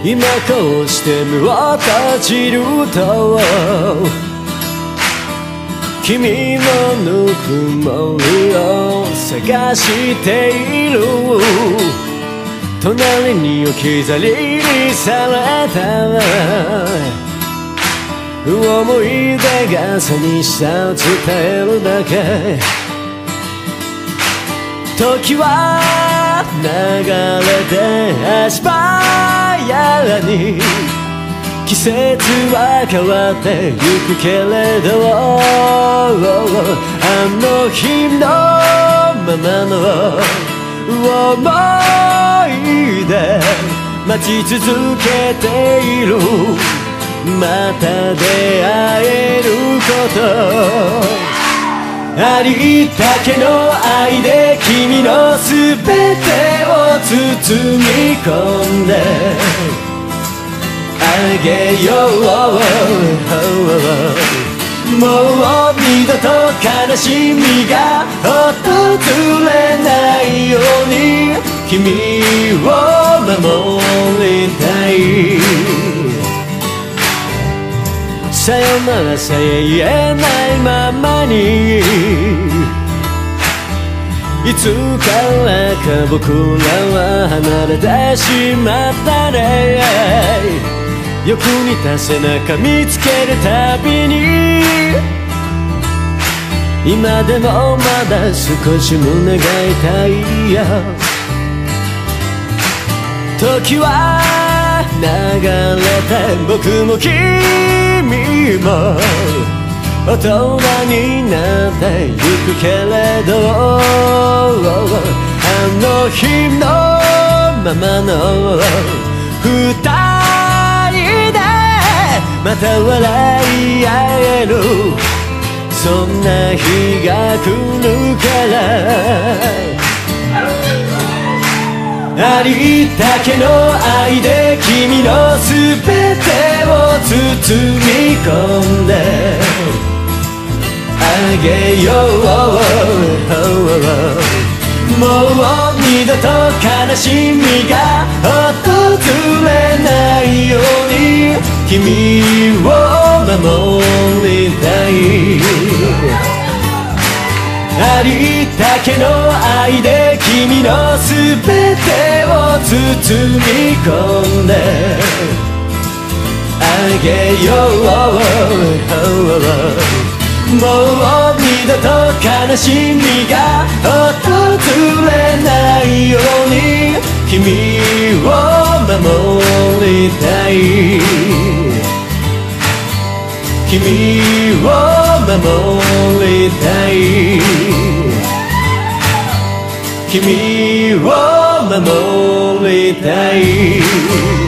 今こうして目を閉じると君のぬくもりを探している。隣に置き去りにされた思い出が寂しさを伝えるだけ。時は流れて足早に季節は変わってゆくけれどあの日のままの思い出待ち続けている。また出会えることありったけの愛で君のすべてを包み込んであげよう。もう二度と悲しみが訪れないように君を守りたい。さよならさえ言えないままにいつからか僕らは離れてしまったね。欲に似た背中見つけるたびに今でもまだ少し胸が痛いよ。時は流れて僕も君も大人になってゆくけれどあの日のままの二人でまた笑い合えるそんな日が来るからありったけの愛で君のすべてを包み込んであげよう。もう二度と悲しみが訪れないように君を守りたい。ありったけの愛で君のすべてを包み込んであげよう。もう二度と悲しみが訪れないように君を守りたい。君を守りたい。君を守りたい。